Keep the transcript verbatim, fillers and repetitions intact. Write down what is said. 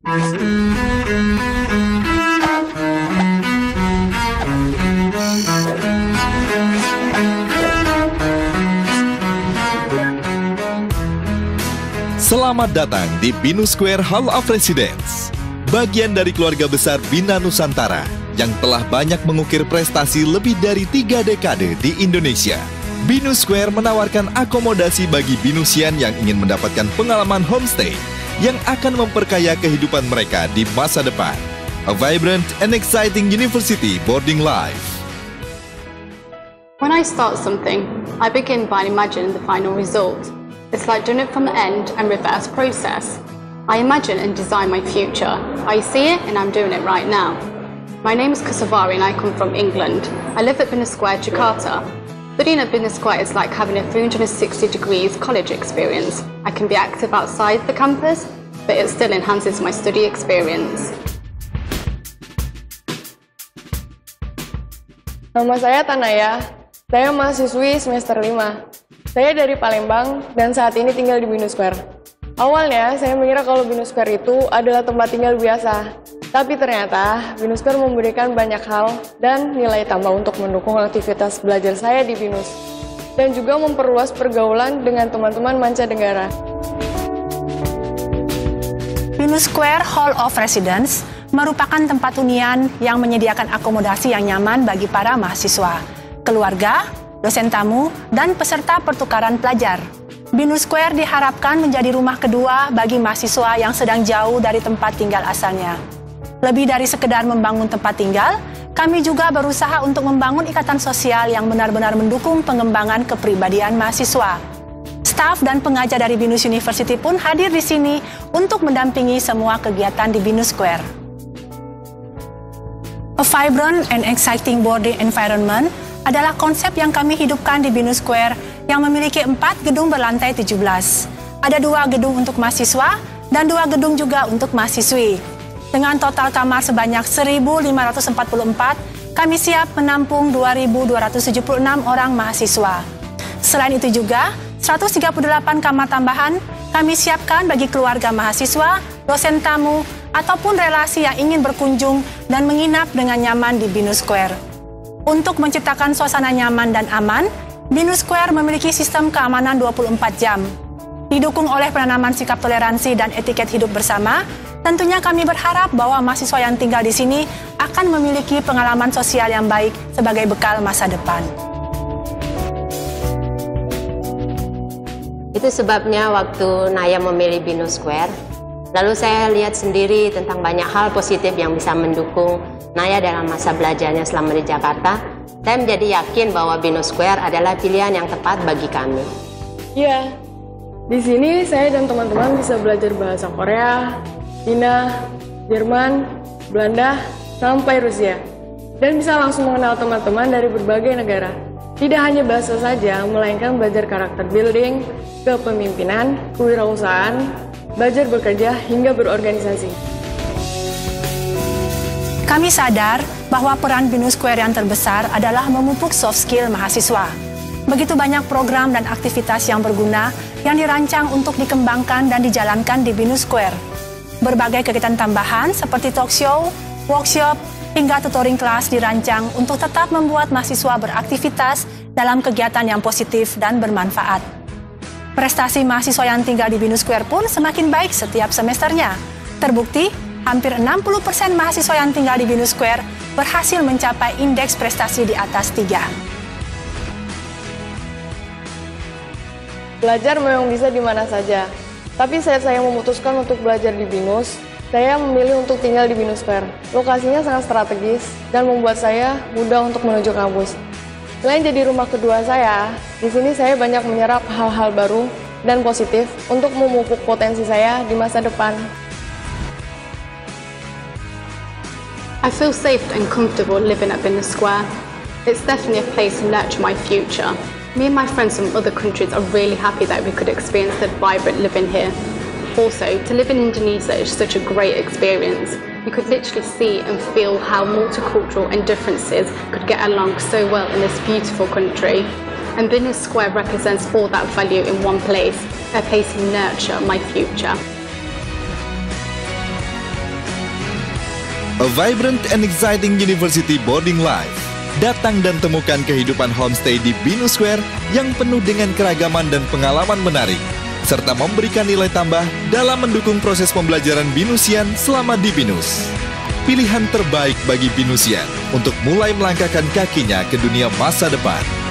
Selamat datang di Binus Square Hall of Residence, bagian dari keluarga besar Bina Nusantara yang telah banyak mengukir prestasi lebih dari tiga dekade di Indonesia. Binus Square menawarkan akomodasi bagi Binusian yang ingin mendapatkan pengalaman homestay yang akan memperkaya kehidupan mereka di masa depan. A vibrant and exciting university boarding life. When I start something, I begin by imagining the final result. It's like doing it from the end and reverse process. I imagine and design my future. I see it and I'm doing it right now. My name is Kusavari and I come from England. I live at Binus Square, Jakarta. Studying at Binus Square is like having a three hundred sixty degrees college experience. I can be active outside the campus, but it still enhances my study experience. Nama saya Tanaya, saya mahasiswi semester lima. Saya dari Palembang dan saat ini tinggal di Binus Square. Awalnya saya mengira kalau Binus Square itu adalah tempat tinggal biasa. Tapi ternyata Binus Square memberikan banyak hal dan nilai tambah untuk mendukung aktivitas belajar saya di Binus. Dan juga memperluas pergaulan dengan teman-teman mancanegara. Binus Square Hall of Residence merupakan tempat hunian yang menyediakan akomodasi yang nyaman bagi para mahasiswa, keluarga, dosen tamu, dan peserta pertukaran pelajar. Binus Square diharapkan menjadi rumah kedua bagi mahasiswa yang sedang jauh dari tempat tinggal asalnya. Lebih dari sekedar membangun tempat tinggal, kami juga berusaha untuk membangun ikatan sosial yang benar-benar mendukung pengembangan kepribadian mahasiswa. Staf dan pengajar dari Binus University pun hadir di sini untuk mendampingi semua kegiatan di Binus Square. A vibrant and exciting boarding environment adalah konsep yang kami hidupkan di Binus Square yang memiliki empat gedung berlantai tujuh belas. Ada dua gedung untuk mahasiswa dan dua gedung juga untuk mahasiswi. Dengan total kamar sebanyak seribu lima ratus empat puluh empat, kami siap menampung dua ribu dua ratus tujuh puluh enam orang mahasiswa. Selain itu juga, seratus tiga puluh delapan kamar tambahan kami siapkan bagi keluarga mahasiswa, dosen tamu, ataupun relasi yang ingin berkunjung dan menginap dengan nyaman di Binus Square. Untuk menciptakan suasana nyaman dan aman, Binus Square memiliki sistem keamanan dua puluh empat jam. Didukung oleh penanaman sikap toleransi dan etiket hidup bersama, tentunya kami berharap bahwa mahasiswa yang tinggal di sini akan memiliki pengalaman sosial yang baik sebagai bekal masa depan. Itu sebabnya waktu Naya memilih Binus Square, lalu saya lihat sendiri tentang banyak hal positif yang bisa mendukung Naya dalam masa belajarnya selama di Jakarta. Saya menjadi yakin bahwa Binus Square adalah pilihan yang tepat bagi kami. Iya, di sini saya dan teman-teman bisa belajar bahasa Korea, Cina, Jerman, Belanda, sampai Rusia. Dan bisa langsung mengenal teman-teman dari berbagai negara. Tidak hanya bahasa saja, melainkan belajar karakter building, kepemimpinan, kewirausahaan, belajar bekerja, hingga berorganisasi. Kami sadar bahwa peran Binus Square yang terbesar adalah memupuk soft skill mahasiswa. Begitu banyak program dan aktivitas yang berguna yang dirancang untuk dikembangkan dan dijalankan di Binus Square. Berbagai kegiatan tambahan seperti talk show, workshop, hingga tutoring kelas dirancang untuk tetap membuat mahasiswa beraktivitas dalam kegiatan yang positif dan bermanfaat. Prestasi mahasiswa yang tinggal di Binus Square pun semakin baik setiap semesternya. Terbukti, hampir enam puluh persen mahasiswa yang tinggal di Binus Square berhasil mencapai indeks prestasi di atas tiga. Belajar memang bisa di mana saja, tapi saat saya memutuskan untuk belajar di Binus, saya memilih untuk tinggal di Binus Square. Lokasinya sangat strategis dan membuat saya mudah untuk menuju kampus. Selain jadi rumah kedua saya, di sini saya banyak menyerap hal-hal baru dan positif untuk memupuk potensi saya di masa depan. I feel safe and comfortable living at Binus Square. It's definitely a place to nurture my future. Me and my friends from other countries are really happy that we could experience the vibrant living here. Also, to live in Indonesia is such a great experience. You could literally see and feel how multicultural and differences could get along so well in this beautiful country. And Binus Square represents all that value in one place, a place to nurture my future. A vibrant and exciting university boarding life. Datang dan temukan kehidupan homestay di Binus Square yang penuh dengan keragaman dan pengalaman menarik, serta memberikan nilai tambah dalam mendukung proses pembelajaran Binusian selama di Binus. Pilihan terbaik bagi Binusian untuk mulai melangkahkan kakinya ke dunia masa depan.